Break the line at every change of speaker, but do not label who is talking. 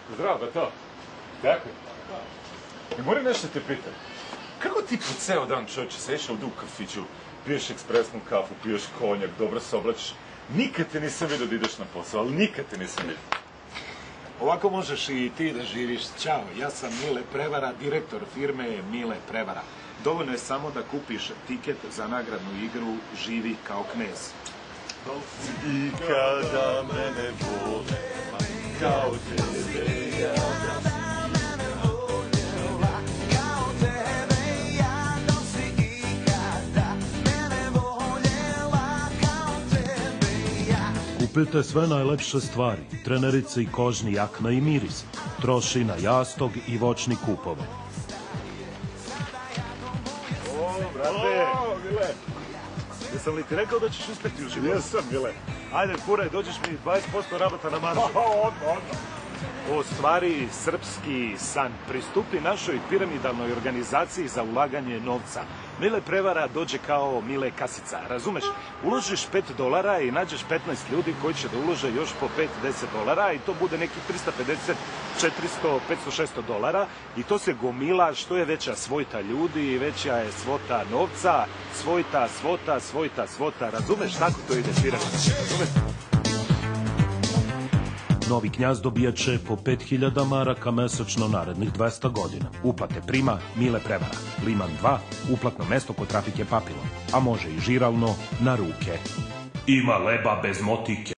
Zdravo, Bato. Tako je. Ne moram nešto te pitam. Kako ti po ceo dan, čovječe, sediš ovdje u kafiću, piješ ekspresnu kafu, piješ konjak, dobro se oblačiš. Nikad te nisam vidio da ideš na posao, ali nikad te nisam vidio.
Ovako možeš i ti da živiš. Ćao, ja sam Mile Prevara, direktor firme Mile Prevara. Dovoljno je samo da kupiš tiket za nagradnu igru Živi kao knez.
I kada mene vole, kao tebe ja da
Kupite sve najlepše stvari, trenerice i kožni jakna i miris. Troši na jastog i voćni kupove.
O, brate! O, Mile! Jesam li ti rekao da ćeš uspjeti u životu?
Jesam, Mile.
Ajde, furaj, dođeš mi 20% rabata na maržu.
Odmah.
Ostvari srpski san. Pristupi našoj piramidalnoj organizaciji za ulaganje novca. Mile Prevara dođe kao Mile Kasica, razumeš? Uložiš $5 i nađeš 15 ljudi koji će da ulože još po $5-10 i to bude nekih 350, 400, 500, $600 i to se gomila. Što je veća svojta ljudi, veća je svota novca, svojta, razumeš? Tako to ide piramida, razumeš?
Novi knjaz dobijaće po 5000 maraka mesečno narednih 200 godina. Uplate prima Mile Prevara. Liman 2, uplatno mesto kod trafike Papilon. A može i žiralno na ruke. Ima leba bez motike.